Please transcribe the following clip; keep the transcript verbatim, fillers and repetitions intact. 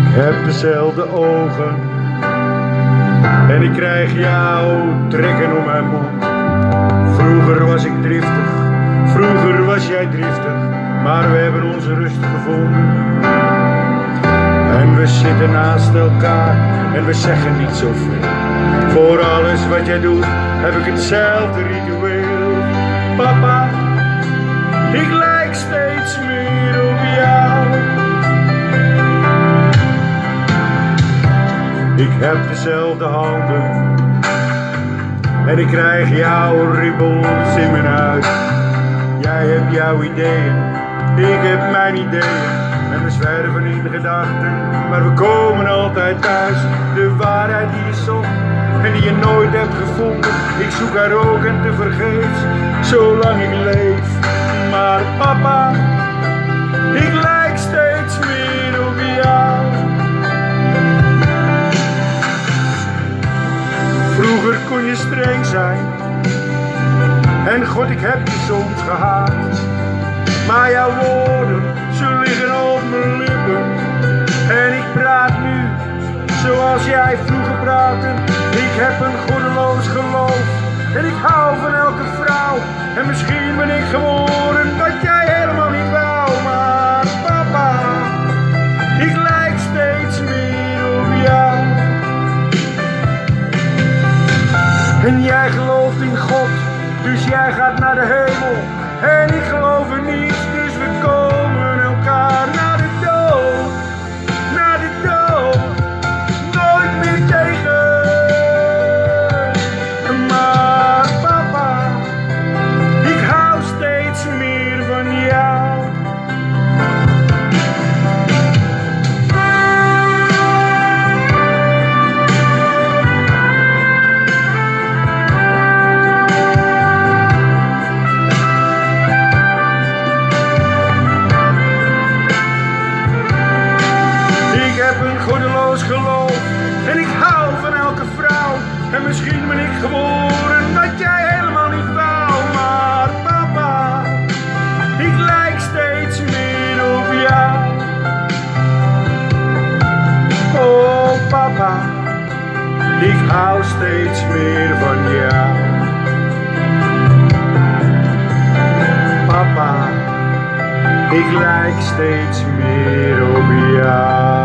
heb dezelfde ogen en ik krijg jou trekken om mijn mond. Vroeger was ik driftig, vroeger was jij driftig, maar we hebben onze rust gevonden. En we zitten naast elkaar en we zeggen niet zoveel. Voor alles wat jij doet heb ik hetzelfde ritueel. Papa, ik lijk steeds meer op jou. Ik heb dezelfde handen en ik krijg jouw ribbels in mijn huid. Jij hebt jouw ideeën, ik heb mijn ideeën. En we zwerven in gedachten, maar we komen altijd thuis. De waarheid die je zocht en die je nooit hebt gevonden. Ik zoek haar ook en te vergeefs, zolang ik leef. Maar papa, ik lijk steeds meer op jou. Vroeger kon je streng zijn en God, ik heb je soms gehaat. Maar jouw woorden, ze liggen op mijn lippen. En ik praat nu zoals jij vroeger praatte. Ik heb een goddeloos geloof en ik hou van elke vrouw. En misschien ben ik geworden wat jij helemaal niet wou. Maar papa, ik lijk steeds meer op jou. En jij gelooft in God, dus jij gaat naar de hemel. En ik geloof er niets, dus we komen elkaar naar de dood. Naar de dood, nooit meer tegen. Maar papa, ik hou steeds meer van jou. Goddeloos geloof en ik hou van elke vrouw. En misschien ben ik geworden wat jij helemaal niet wou. Maar papa, ik lijk steeds meer op jou. Oh papa, ik hou steeds meer van jou. Papa, ik lijk steeds meer op jou.